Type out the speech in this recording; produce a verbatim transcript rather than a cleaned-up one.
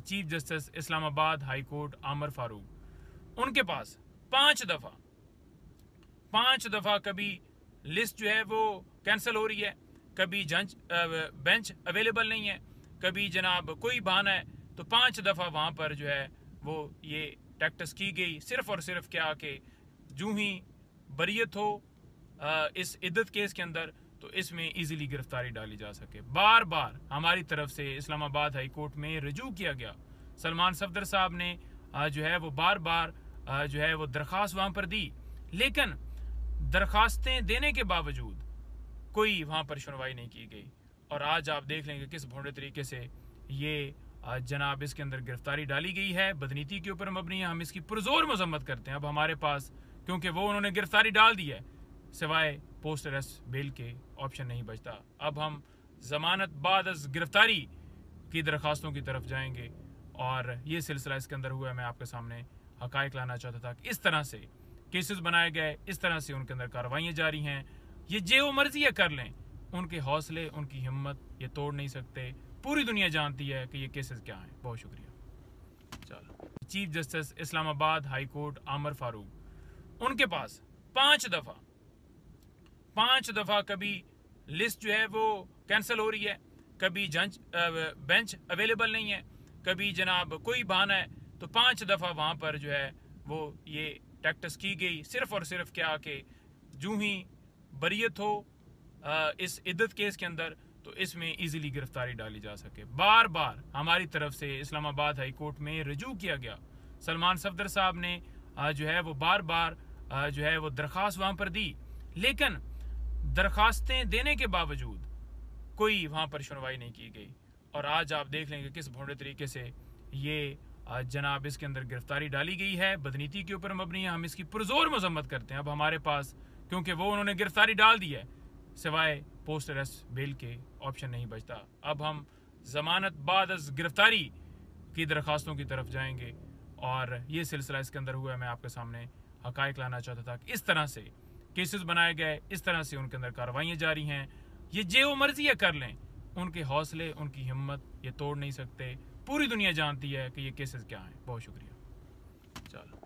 Chief justice Islamabad high court Aamer Farooq, उनके पास पांच दफा पांच दफा कभी लिस्ट जो है वो कैंसिल हो रही है, कभी जंच बेंच अवेलेबल नहीं है, कभी जनाब कोई बहाना है, तो पांच दफा वहां पर जो है वो ये टैक्टिस की गई, सिर्फ और सिर्फ क्या कि जूं ही बरियत हो आ, इस इद्दत केस के अंदर तो इसमें इजीली गिरफ्तारी डाली जा सके। बार बार हमारी तरफ से इस्लामाबाद हाई कोर्ट में रजू किया गया, सलमान सफदर साहब ने आ, जो है वो बार बार आ, जो है वो दरख्वास्त वहां पर दी, लेकिन दरखास्तें देने के बावजूद कोई वहां पर सुनवाई नहीं की गई। और आज आप देख लेंगे किस भोंडे तरीके से ये जनाब इसके अंदर गिरफ्तारी डाली गई है, बदनीति के ऊपर मबनी है। हम इसकी पुरजोर मजम्मत करते हैं। अब हमारे पास क्योंकि वो उन्होंने गिरफ्तारी डाल दी है, सिवाय पोस्ट अरेस्ट बेल के ऑप्शन नहीं बचता। अब हम जमानत बाद गिरफ्तारी की दरखास्तों की तरफ जाएंगे और ये सिलसिला इसके अंदर हुआ है। मैं आपके सामने हकायक लाना चाहता था कि इस तरह से केसेस बनाए गए, इस तरह से उनके अंदर कार्रवाइयाँ जारी हैं। ये जो मर्जी है कर लें, उनके हौसले, उनकी हिम्मत ये तोड़ नहीं सकते। पूरी दुनिया जानती है कि ये केसेस क्या हैं। बहुत शुक्रिया। चलो, chief justice Islamabad high court Aamer Farooq, उनके पास पांच दफा पांच दफा कभी लिस्ट जो है वो कैंसिल हो रही है, कभी जंच बेंच अवेलेबल नहीं है, कभी जनाब कोई बहाना है, तो पांच दफा वहां पर जो है वो ये टैक्टिस की गई, सिर्फ और सिर्फ क्या कि जूं ही बरियत हो आ, इस इद्दत केस के अंदर तो इसमें इजीली गिरफ्तारी डाली जा सके। बार बार हमारी तरफ से इस्लामाबाद हाई कोर्ट में रजू किया गया, सलमान सफदर साहब ने आ, जो है वो बार बार आ, जो है वो दरख्वास्त वहां पर दी, लेकिन दरखास्तें देने के बावजूद कोई वहां पर सुनवाई नहीं की गई। और आज आप देख लेंगे किस भोंडे तरीके से ये जनाब इसके अंदर गिरफ्तारी डाली गई है, बदनीति के ऊपर मबनी है। हम इसकी पुरजोर मजम्मत करते हैं। अब हमारे पास क्योंकि वो उन्होंने गिरफ्तारी डाल दी है, सिवाय पोस्ट अरेस्ट बेल के ऑप्शन नहीं बचता। अब हम जमानत बाद गिरफ्तारी की दरखास्तों की तरफ जाएंगे और ये सिलसिला इसके अंदर हुआ है। मैं आपके सामने हकायक लाना चाहता था कि इस तरह से केसेस बनाए गए, इस तरह से उनके अंदर कार्रवाइयाँ जारी हैं। ये जो मर्जी है कर लें, उनके हौसले, उनकी हिम्मत ये तोड़ नहीं सकते। पूरी दुनिया जानती है कि ये केसेस क्या हैं। बहुत शुक्रिया। चलो।